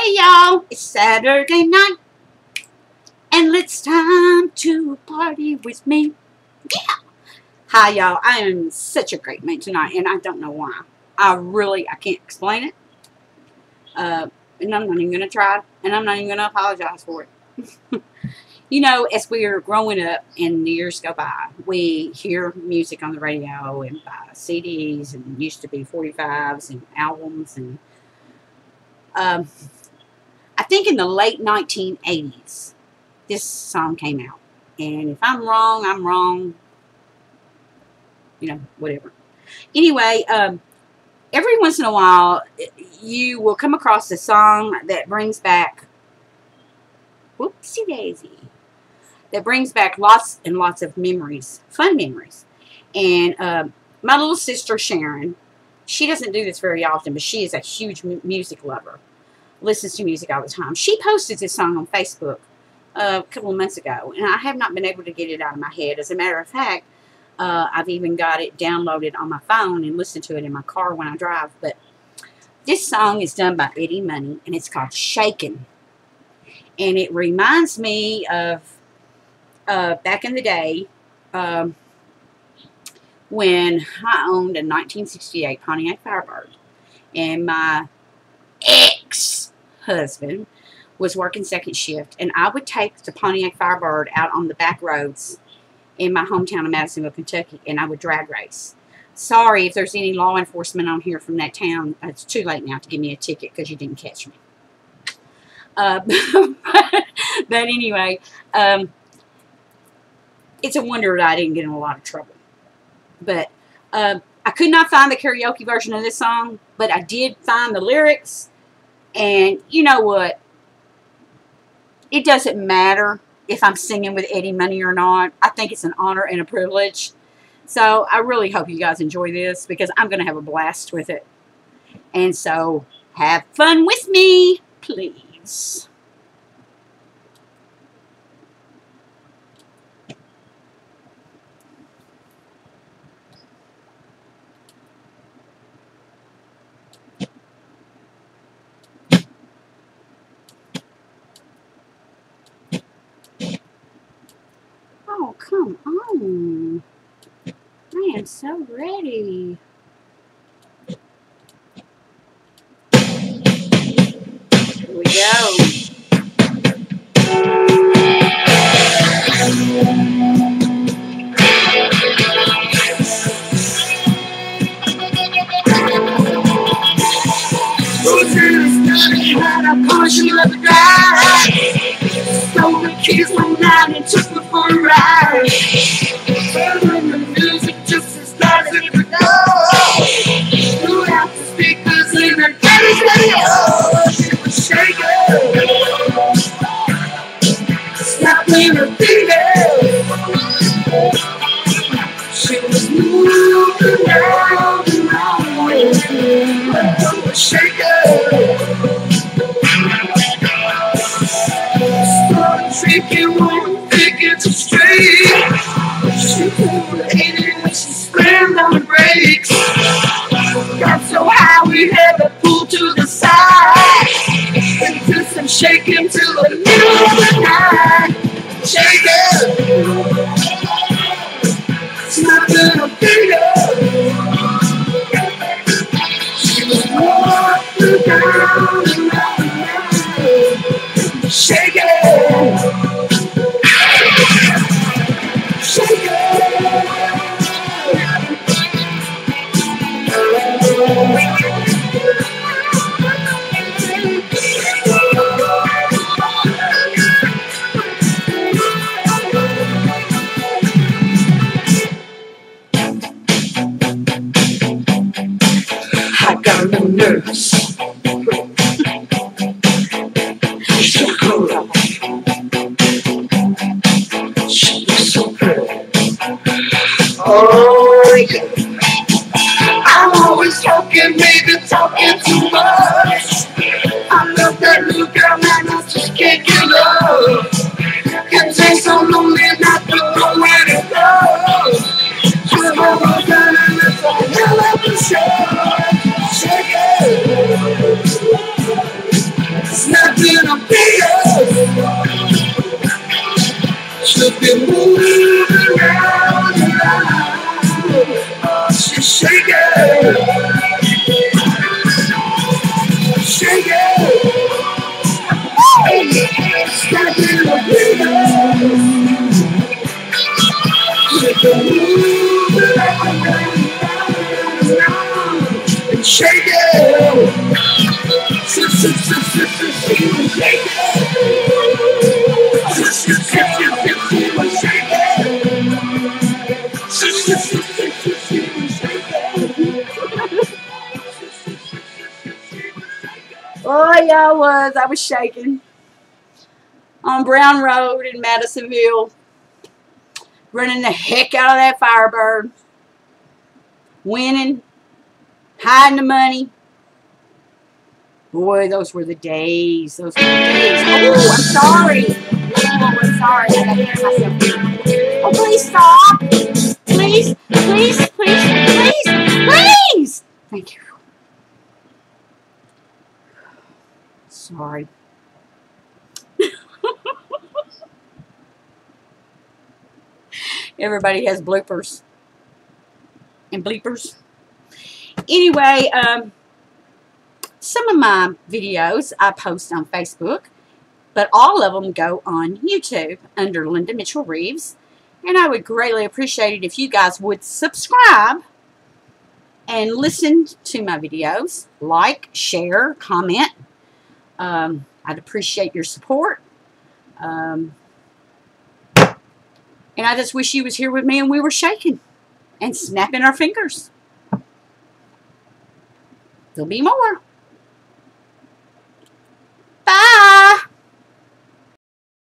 Hey y'all, it's Saturday night, and it's time to party with me. Yeah! Hi y'all, I am in such a great mood tonight, and I don't know why. I can't explain it. And I'm not even going to try, and I'm not even going to apologize for it. You know, as we are growing up and the years go by, we hear music on the radio and buy CDs, and used to be 45s and albums, and I think in the late 1980s, this song came out. And if I'm wrong, I'm wrong. You know, whatever. Anyway, every once in a while, you will come across a song that brings back, whoopsie daisy, that brings back lots and lots of memories, fun memories. And my little sister, Sharon, she doesn't do this very often, but she is a huge music lover. Listens to music all the time. She posted this song on Facebook a couple of months ago, and I have not been able to get it out of my head. As a matter of fact, I've even got it downloaded on my phone and listen to it in my car when I drive. But this song is done by Eddie Money, and it's called Shakin'. And it reminds me of back in the day when I owned a 1968 Pontiac Firebird, and my ex-husband was working second shift, and I would take the Pontiac Firebird out on the back roads in my hometown of Madisonville, Kentucky, and I would drag race. Sorry if there's any law enforcement on here from that town. It's too late now to give me a ticket because you didn't catch me. But anyway, it's a wonder that I didn't get in a lot of trouble. But I could not find the karaoke version of this song, but I did find the lyrics. And you know what? It doesn't matter if I'm singing with Eddie Money or not. I think it's an honor and a privilege. So I really hope you guys enjoy this, because I'm going to have a blast with it. And so have fun with me, please. Oh, come on. I am so ready. Here we go. Had a portion of the drive. Stole the keys from mine and took me for a ride. Turning the music just as loud as it could go. Blew out the speakers in the daddy's radio. She was shaking, snapping her fingers. She was moving down the road. She was shaking. Thinking one ticket to straight. She pulled 80 when she slammed on the brakes. Got so high we had to pull to the side and do some shaking till the middle of the night. Shaking, snapping her fingers. She was walking down the road, shaking. I got no nerves. She cool up. She looks so pretty. Oh yeah. I'm always talking, maybe talking too much. I love that little girl, man, I just can't get up. It takes so lonely not to know where to go. Just go down and it's a hell of a show. Shake it. shaking. She was shaking. Oh, yeah, I was shaking. On Brown Road in Madisonville. Running the heck out of that Firebird. Winning. Hiding the money. Boy, those were the days. Those were the days. Oh, I'm sorry. Oh, I'm sorry. I gotta hear myself. Oh, please stop. Please, please, please, please, please. Thank you. Sorry. Everybody has bloopers and bleepers. Anyway, some of my videos I post on Facebook, but all of them go on YouTube under Linda Mitchell Reeves. And I would greatly appreciate it if you guys would subscribe and listen to my videos. Like, share, comment. I'd appreciate your support. And I just wish you was here with me and we were shaking and snapping our fingers. There'll be more.